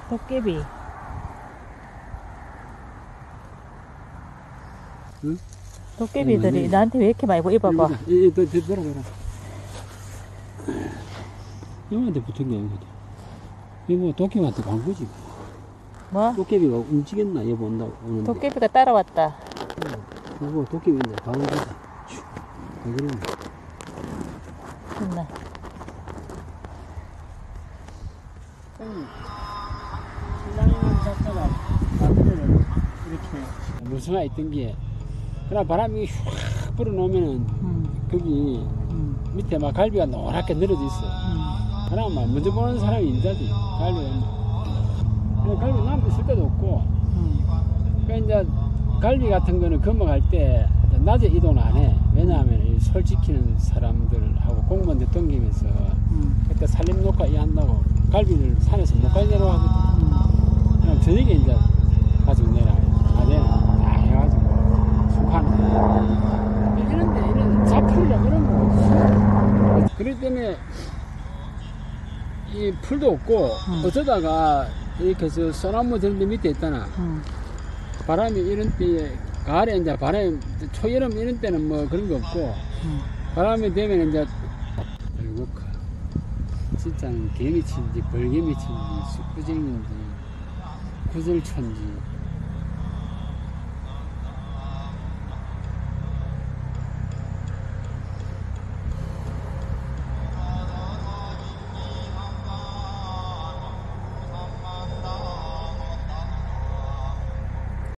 도깨비. 응? 도깨비들이 나한테 왜 이렇게 많이 보여? 봐봐. 돌아가라. 형한테 붙은 게 아니거든. 이거 뭐 도깨비한테 간 거지. 뭐? 도깨비가 움직였나? 얘 본다고. 오는데. 도깨비가 따라왔다. 이거 도깨비인데 가는 거지. 왜 그러냐. 됐나? 신랑이라는 작가가 남들을 이렇게 무수가 있던 게, 그러나 바람이 휙 불어놓으면은 거기 밑에 막 갈비가 노랗게 늘어져 있어. 그러나 막 먼저 보는 사람이 인자지. 갈비가 갈비 남고 있을 데도 없고. 그러니까 이제 갈비 같은 거는 건너갈 때 낮에 이동을 안 해. 왜냐하면 이 솔 지키는 사람들하고 공무원들 땡기면서 그때 산림 녹화 이 한다고 갈비를 산에서 못까지 내려가거든. 그럼 저녁에 이제 가지고 내려가요. 낮에는 다 해가지고 숙하는. 이런 자풀이라 이런 거 없어. 그렇기 때문에 이 풀도 없고 어쩌다가 이렇게 해서 소나무 정도 밑에 있잖아. 바람이 이런 때에 가을에 이제 바람이 초여름 이런 때는 뭐 그런 거 없고 바람이 되면 이제 아이고 진짜는 개미친지 벌개미친지 숙부쟁인지 구슬천지